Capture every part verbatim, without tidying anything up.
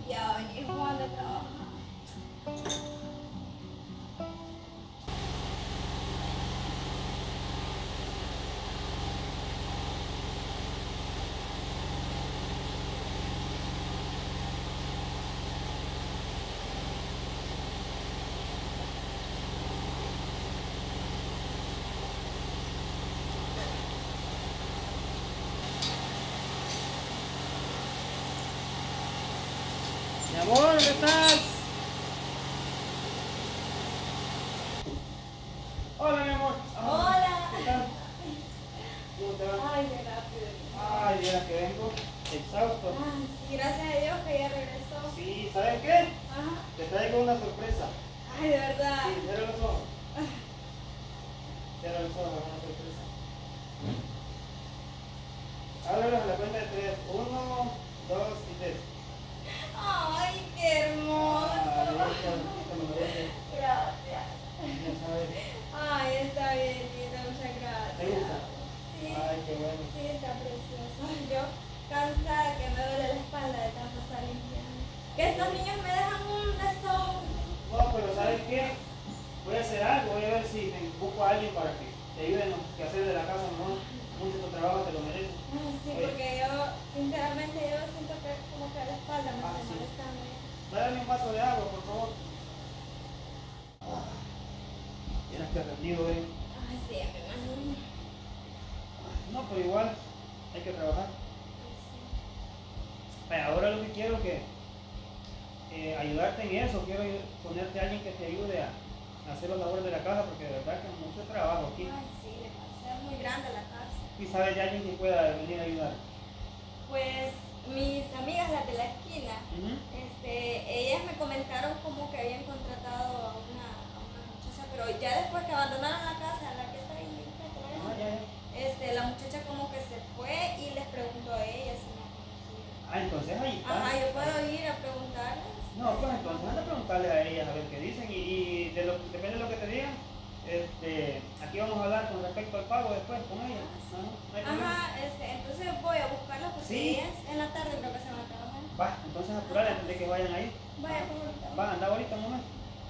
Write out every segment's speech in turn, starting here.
Ya va a venir Juan de trabajar. Mi amor, ¿dónde estás? Hola, mi amor. Ah, Hola. ¿qué tal? ¿Cómo te va? Ay, qué rápido. Ay, mira que vengo exhausto. Ay, sí, gracias a Dios que ya regresó. Sí, ¿sabes qué? Ajá. Te traigo una sorpresa. Ay, de verdad. Sí, cierra los ojos. Cierra los ojos, una sorpresa. Háblalos a la cuenta de tres. Uno, dos y tres. Ay, qué hermoso. Ay, listo, listo, me lo dejes. Gracias. Ya sabes. Ay, está bien, linda, muchas gracias. ¿Te gusta? Sí, Ay, qué bueno. sí, está precioso. Ay, yo cansada que me duele la espalda de tanto estar limpiando. Que estos niños me dejan un desorden. No, pero ¿sabes qué? Voy a hacer algo, voy a ver si me busco a alguien para que te ayude en los quehaceres de la casa, mejor. Mucho tu trabajo te lo mereces. Ay, sí, Oye, porque yo, sinceramente, yo siento que como que la espalda me ah, está sí. molestando. Dame un vaso de agua, por favor. Ah, tienes que rendido, eh. Ay, sí, a mi imagino. No, pero igual, hay que trabajar. Vaya, ahora lo que quiero es que eh, ayudarte en eso, quiero ponerte a alguien que te ayude a hacer los labores de la casa, porque de verdad que es mucho trabajo aquí. Ay, sí, demasiado, es muy grande la casa. Y sabes de alguien que pueda venir a ayudar. Pues mis amigas, las de la esquina, Uh-huh. este, ellas me comentaron como que habían contratado a una, a una muchacha, pero ya después que abandonaron la casa, la que está ahí enfrente, la Ah, grande, ya, ya. este, la muchacha como que se fue y les preguntó a ella si me conocía. Ah, entonces ahí está. Ajá, yo puedo ir a preguntarles. No, pues entonces anda a preguntarles a ellas a ver qué dicen y, y de lo, depende de lo que te digan. Este, aquí vamos a hablar con respecto al pago después con ellas. Ajá, no hay problema. Ajá, este, entonces voy a buscarlas porque Sí. ellas en la tarde creo que se van a trabajar. Va, entonces apurale antes de que vayan ahí. Vaya, pues ahorita. Va, anda ahorita un momento.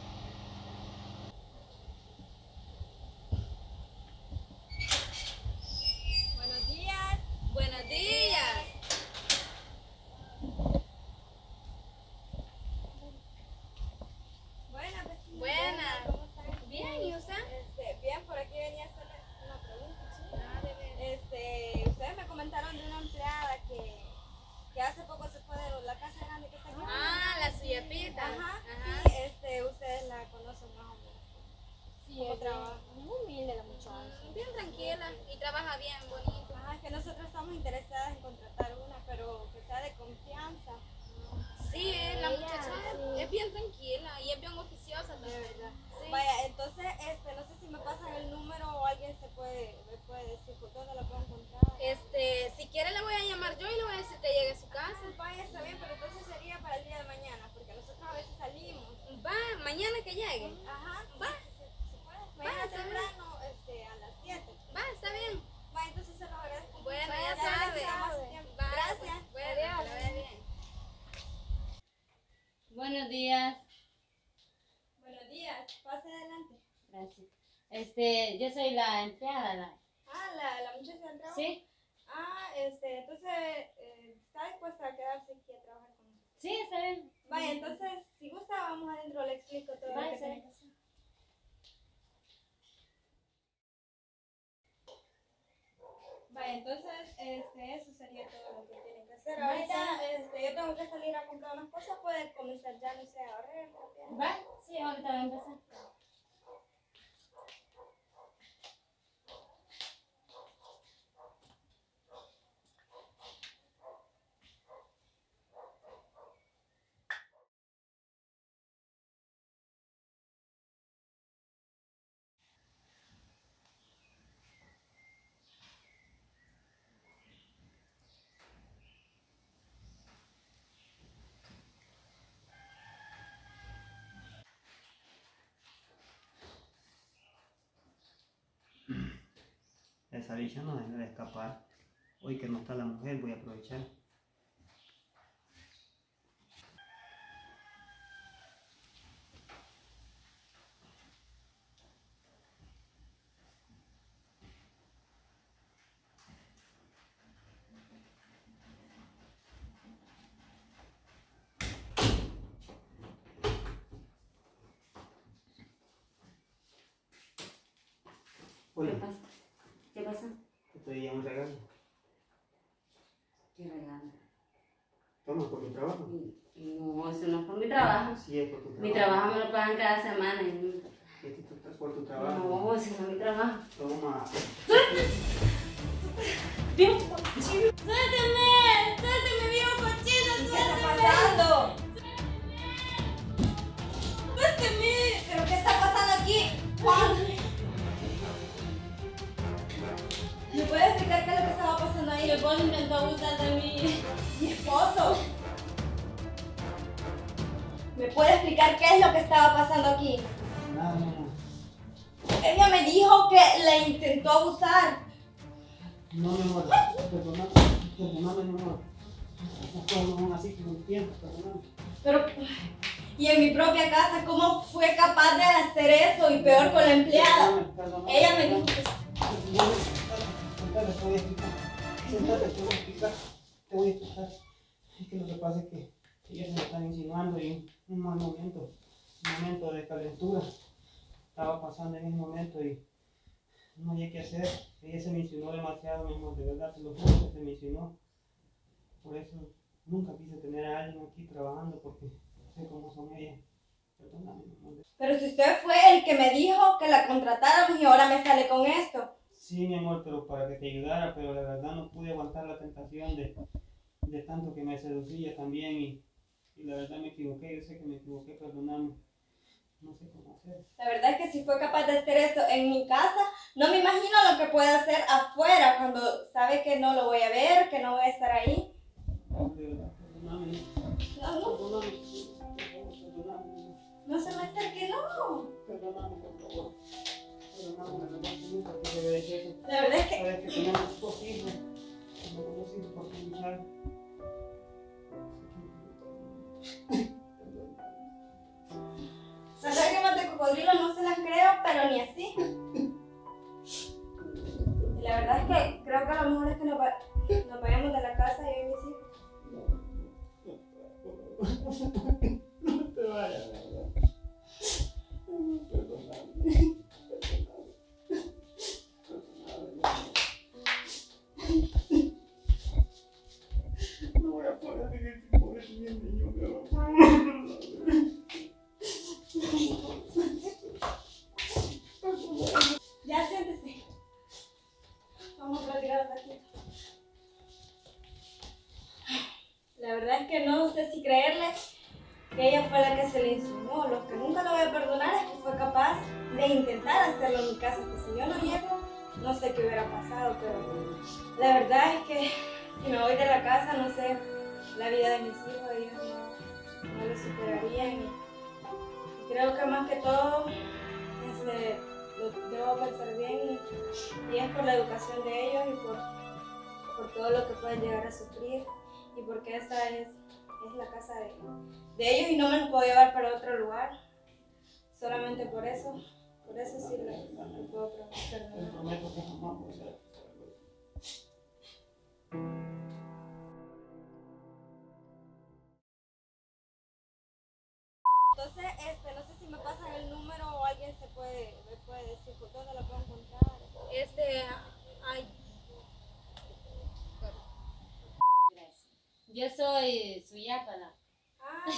Buenos días. Buenos días. Buenas, vecina. Buenas. ¿Cómo están? Bien, ¿y usted? Este, bien, por aquí venía a hacerle una pregunta. ¿Sí? Ah, de veras. Este, ustedes me comentaron de una empleada que, que hace poco se fue de la casa grande que está aquí. Ah, la suyapita. Ajá, Ajá. sí, este, ustedes la conocen más o menos. Sí, ¿Cómo es trabaja? bien, muy humilde la muchacha. Bien tranquila y trabaja bien, bonito. Ajá, es que nosotros estamos interesadas en contratar una, pero que sea de confianza. Sí, eh, la Ella, muchacha es- sí. es bien tranquila y es bien oficiosa De también. verdad. Sí. Vaya, entonces, este, no sé si me pasan el número o alguien se puede, me puede decir por dónde la puedo encontrar. Este, si quiere le voy a llamar yo y le voy a decir que llegue a su casa. Vaya, está bien, pero entonces sería para el día de mañana, porque nosotros a veces salimos. Va, mañana que llegue. Ajá, Va. si se, se puede. Mañana está bien. temprano, este, a las siete. Va, está bien. Vaya, entonces se los agradezco. Bueno, Vaya, ya sabe. le más tiempo. Va, Gracias. pues, bueno, que la vea bien. Buenos días, Buenos días, pase adelante. gracias. Este, yo soy la empleada, la... Ah, la, la muchacha del trabajo. ¿Sí? Ah, este, entonces, eh, ¿está dispuesta a quedarse aquí a trabajar con nosotros? Sí, está bien. Vaya, entonces, si gusta, vamos adentro, le explico todo Vaya, lo que está tiene bien. que hacer. Vaya, entonces, este, eso sería todo lo que tiene que hacer. Vaya, Ahorita, este, yo tengo que salir a comprar unas cosas, puede comenzar ya, no sé, a ahorrar, rápido. ¿Va? Sí, ahorita va a empezar. Esa bicha no debe de escapar. Hoy que no está la mujer, voy a aprovechar. Hola. ¿Qué pasa? ¿Qué pasa? Te pedía un regalo. ¿Qué regalo? Toma, por tu trabajo. No, eso no es por mi trabajo. Sí, es por tu trabajo. Mi trabajo me lo pagan cada semana. Y... Este es por tu trabajo. No, eso no es mi trabajo. Toma. Dios, ¡Suélteme! ¡Suélteme, viejo cochino! ¿Qué está pasando? ¡Suélteme! ¿Pero qué está pasando aquí? Juan. ¿Me puedes explicar qué es lo que estaba pasando ahí? mi esposo intentó abusar de mí. Mi esposo. ¿Me puede explicar qué es lo que estaba pasando aquí? Nada, no, no. Ella me dijo que la intentó abusar. No, mi amor. Perdóname. Perdóname, mi amor. Las cosas no son así como entiendo. Perdóname. Pero, y en mi propia casa, ¿cómo fue capaz de hacer eso? Y peor con la empleada. Perdóname, perdóname. Ella me dijo que... Sentate, te voy a explicar. Sentate, te voy a explicar. Te voy a explicar. Es que lo que pasa es que ellas se me están insinuando y en un mal momento, un momento de calentura, estaba pasando en ese momento y no había qué hacer. Ella se me insinuó demasiado, mi amor, de verdad, te lo juro que se me insinuó. Por eso nunca quise tener a alguien aquí trabajando porque sé cómo son ellas. Perdóname, mi amor. Pero si usted fue el que me dijo que la contratáramos y ahora me sale con esto. Sí, mi amor, pero para que te ayudara, pero la verdad no pude aguantar la tentación de, de tanto que me seducía también y, y la verdad me equivoqué, yo sé que me equivoqué, perdóname, no sé cómo hacer. La verdad es que si fue capaz de hacer esto en mi casa, no me imagino lo que puede hacer afuera cuando sabe que no lo voy a ver, que no voy a estar ahí. De verdad, perdóname, No, no, perdóname, perdóname, no se me acerque, no. perdóname, por favor. Perdóname, la verdad que nunca quise ver eso. La verdad es que... Sabes que tenemos dos hijos, tenemos dos hijos por luchar. Esas lágrimas de cocodrilo no se las creo, pero ni así. Y la verdad es que creo que a lo mejor es que nos, va- nos vayamos de la casa yo y mis hijos. No te vayas, ¿verdad? Perdóname. No voy a poder vivir sin pobre niño, pero... Ya siéntese. Vamos a platicar un ratito. La verdad es que no sé si creerle que ella fue la que se le insinuó. Lo que nunca lo voy a perdonar es que fue capaz de intentar hacerlo en mi casa. Que si yo no llego, no sé qué hubiera pasado. Pero la verdad es que si me voy de la casa, no sé, la vida de mis hijos, ellos no, no lo superarían. Y, y creo que más que todo, este, lo debo pensar bien y, y es por la educación de ellos y por, por todo lo que pueden llegar a sufrir y porque esta es, es la casa de, de ellos y no me los puedo llevar para otro lugar. Solamente por eso, por eso sí le, le puedo Te perdonar. prometo que jamás voy a hacer. Entonces, este, no sé si me pasan el número o alguien se puede, me puede decir por dónde la puedo encontrar. Este, ay, Yo soy su yápala. Ah,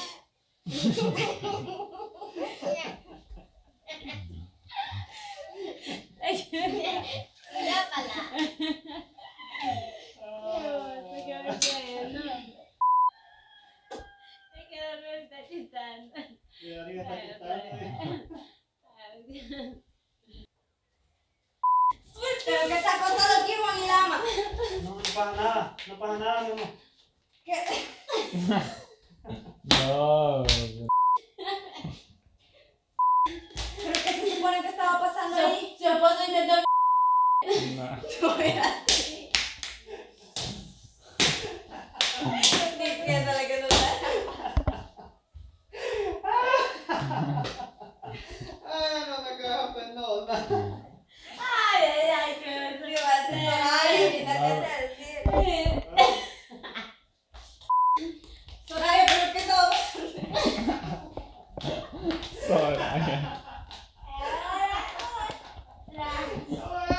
Yápala. Se quedó riendo. Se quedó riendo, está chistando. Y arriba está chistando. ¿pero qué está pasando aquí, Juan y Lama? No, no pasa nada, no pasa nada, mi amor. ¿Qué? No. ¿Pero qué se supone que estaba pasando ahí? Su, su esposo intentó. No. No era así. Diciéndole que no era. Ay, no me cagas penosa. Ay, ay, ay, qué me va a hacer. Ay, quítate a decir. Soraya, ¿pero qué estaba pasando? Soraya. Ay, ay, ay.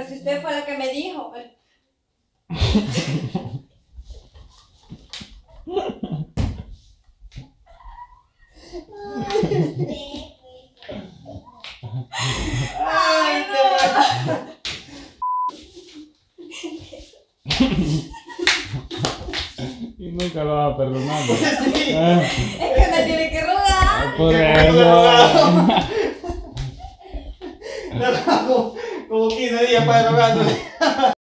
Pero si usted fue la que me dijo. Ay, no. Y nunca lo vas a perdonar. ¿No? Sí. Ah, Es que me tiene que rogar. por Que eso. No, no, como, como quince días para rogándole.